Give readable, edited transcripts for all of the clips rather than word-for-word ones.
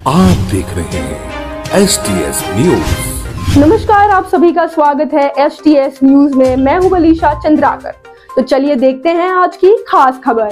आप देख रहे हैं STS न्यूज। नमस्कार, आप सभी का स्वागत है STS न्यूज में। मैं हूं बलीशा चंद्राकर। तो चलिए देखते हैं आज की खास खबर।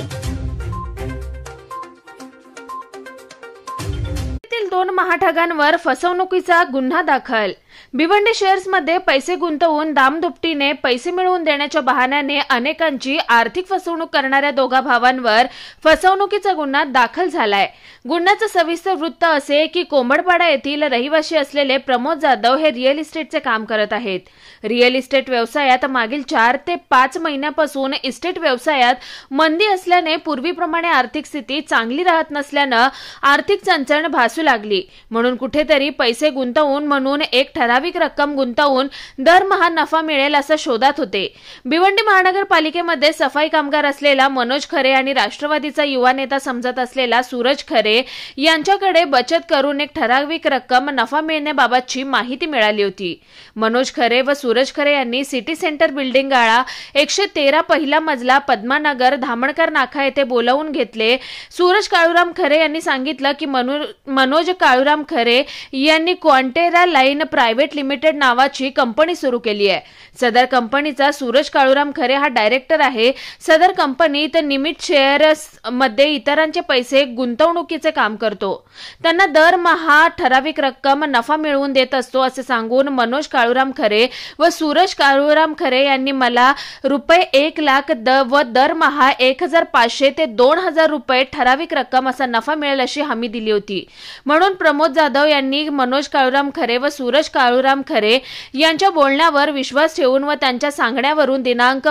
दोन महाठगांवर फसवणुकीचा गुन्हा दाखल। भिवंडी शेअर्स मध्ये पैसे गुंतवून दामदुपटीने पैसे मिळवून देण्याच्या बहाण्याने अनेकांची आर्थिक फसवणूक करणाऱ्या दोघा भावांवर फसवणुकीचा गुन्हा दाखल झालाय। गुन्ह्याचं सविस्तर वृत्त असे की कोंबडपाडा येथील रहिवासी असलेले प्रमोद जाधव हे रिअल इस्टेटचे काम करत आहेत। रिअल इस्टेट व्यवसायात मागील 4 ते 5 महिन्यापासून इस्टेट व्यवसायात मंदी असल्याने पूर्वीप्रमाणे आर्थिक स्थिती चांगली राहत नसल्याने आर्थिक चणचण भासू लागली। म्हणून कुठेतरी पैसे गुंतवून म्हणून एक ठराविक रक्कम गुंतवून दरमहा नफा मिळेल असं शोधात होते। भिवंडी महानगरपालिकेमध्ये सफाई कामगार असलेला मनोज खरे आणि राष्ट्रवादीचा युवा नेता समजत असलेला सूरज खरे यांच्याकडे बचत करून एक ठराविक रक्कम नफा मिळण्याबाबतची माहिती मिळाली होती। मनोज खरे व सूरज खरे यांनी सिटी सेंटर बिल्डिंग गाळा 113 पहिला मजला पद्मानगर धामणकर नाका येथे बोलावून घेतले। सूरज काळूराम खरे यांनी सांगितलं की मनोज काळूराम खरे यांनी क्वांटेरा लाईन प्रायव्हेट लिमिटेड नावाची कंपनी सुरू केली आहे। सदर कंपनीचा सूरज काळूराम खरे हा डायरेक्टर आहे। सदर कंपनीत निमित शेअर्स मध्ये इतरांचे पैसे गुंतवणुकीचे काम करतो। त्यांना दरमहा ठराविक रक्कम नफा मिळवून देत असतो असे सांगून मनोज काळूराम खरे व सूरज काळूराम खरे यांनी मला रुपये 1 लाख व दरमहा 1500 ते 2000 रुपये ठराविक रक्कम असा नफा मिळेल अशी हमी दिली होती। म्हणून प्रमोद जाधव यांनी मनोज काळूराम खरे व सूरज काळूराम खरे यांच्या बोलण्यावर विश्वास ठेवून व त्यांच्या सांगण्यावरून दिनांक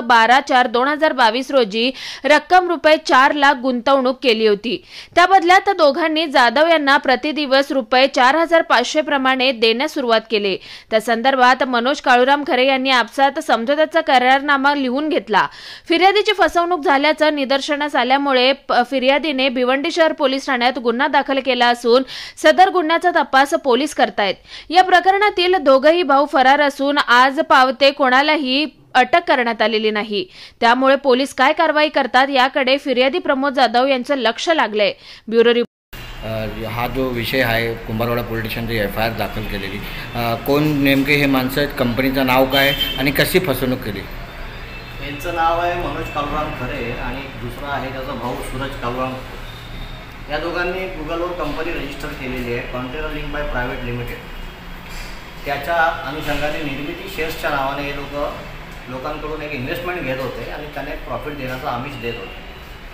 12/4/2022 रोजी रक्कम रुपये 4 लाख गुंतवणूक केली होती। त्या बदल्यात दोघांनी जाधव यांना प्रतिदिवस रुपये 4500 प्रमाणे देण्यास सुरुवात केली। त्या संदर्भात मनोज काळूराम खरे यांनी आपसात समझोत्याचा करारनामा लिहून घेतला। फिर्यादीची फसवणूक झाल्याचं निदर्शनास आल्यामुळे फिर्यादीने भिवंडी शहर पोलीस ठाण्यात गुन्हा दाखल केला असून सदर गुन्ह्याचा तपास पोलीस करतायत। या प्रकरणातील दोघेही भाऊ फरार असून आज पावते कोणालाही अटक करण्यात आलेली नाही। त्यामुळे पोलीस काय कारवाई करतात याकडे फिर्यादी प्रमोद जाधव यांचं लक्ष लागलंय। ब्युरो हा जो विषय आहे कुंभारवाडा पोलीस स्टेशनची FIR दाखल केलेली, कोण नेमके हे माणसं आहेत, कंपनीचं नाव काय आणि कशी फसवणूक केली? यांचं नाव आहे मनोज काळूराम खरे आणि दुसरा आहे त्याचा भाऊ सूरज काळूराम। या दोघांनी गुगलवर कंपनी रजिस्टर केलेली आहे container link by private limited. त्याच्या अनुषंगाने निर्मिती शेअर्सच्या नावाने हे लोकांकडून एक इन्व्हेस्टमेंट घेत होते आणि त्याने प्रॉफिट देण्याचा आमिष देत होते।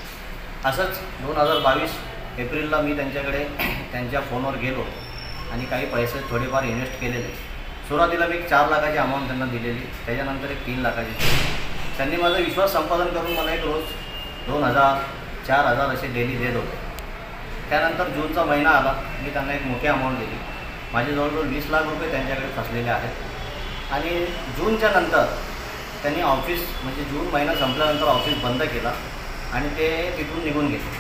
असंच 2022 एप्रिलला मी त्यांच्याकडे त्यांच्या फोनवर गेलो आणि काही पैसे थोडेफार इन्व्हेस्ट केलेले। सुरुवातीला मी 4 लाखाची अमाऊंट त्यांना दिलेली, त्याच्यानंतर एक 3 लाखाची। त्यांनी माझा विश्वास संपादन करून मला एक रोज 2000 4000 असे डेली देत होते। त्यानंतर जूनचा महिना आला, मी त्यांना एक मोठी अमाऊंट दिली। माझे जवळजवळ 20 लाख रुपये त्यांच्याकडे फसलेले आहेत। आणि जूनच्या नंतर त्यांनी ऑफिस म्हणजे जून महिना संपल्यानंतर ऑफिस बंद केला आणि ते तिथून निघून गेले।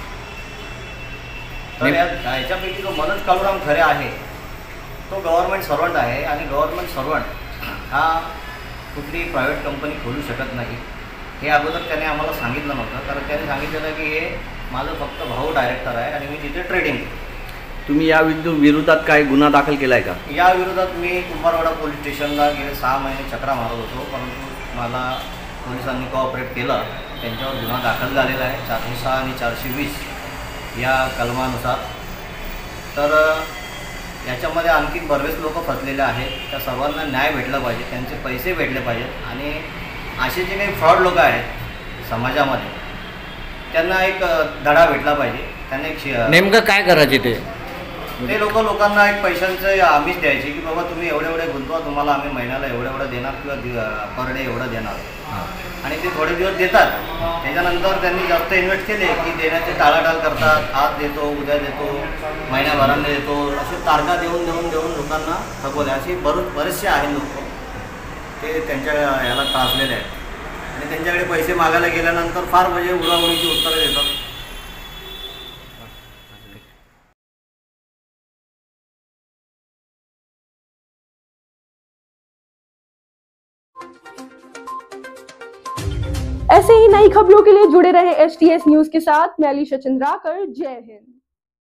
तर याच्यापैकी जो मनोज काळूराम खरे आहे तो गव्हर्नमेंट सर्वंट आहे आणि गव्हर्नमेंट सर्वंट हा कुठली प्रायव्हेट कंपनी खोलू शकत नाही हे अगोदर त्याने आम्हाला सांगितलं नव्हतं। कारण त्याने सांगितलेलं की हे माझं फक्त भाऊ डायरेक्टर आहे आणि मी तिथे ट्रेडिंग। तुम्ही या विरोधात काय गुन्हा दाखल केला आहे का? या विरोधात मी कुंभारवाडा पोलीस स्टेशनला गेले 6 महिने चक्रा मारत होतो, परंतु मला पोलिसांनी कोऑपरेट केलं। त्यांच्यावर गुन्हा दाखल झालेला आहे 406 आणि 420 या कलमानुसार। तर याच्यामध्ये आणखी बरेच लोक फसलेले आहेत। त्या सर्वांना न्याय भेटला पाहिजे, त्यांचे पैसे भेटले पाहिजेत आणि असे जे काही फ्रॉड लोक आहेत समाजामध्ये त्यांना एक धडा भेटला पाहिजे। त्यांना एक नेमकं काय करायचे ते लोकांना एक पैशांचं आमिष द्यायचे की बाबा तुम्ही एवढे गुंतवा, तुम्हाला आम्ही महिन्याला एवढं देणार किंवा पर डे एवढं देणार। आणि ते थोडे दिवस देतात, त्याच्यानंतर त्यांनी जास्त इन्व्हेस्ट केले की देण्याचे टाळाटाळ करतात। आज देतो, उद्या देतो, महिन्याभराने देतो, असे तारखा देऊन लोकांना थकवले। असे बरेचसे आहेत लोक ते त्यांच्या याला त्रासलेले आहेत आणि त्यांच्याकडे पैसे मागायला गेल्यानंतर फार म्हणजे उडवाउडीची उत्तरं देतात। ऐसे ही नई खबरों के लिए जुड़े रहे STS न्यूज के साथ। मैं बलीशा चंद्राकर। जय हिंद।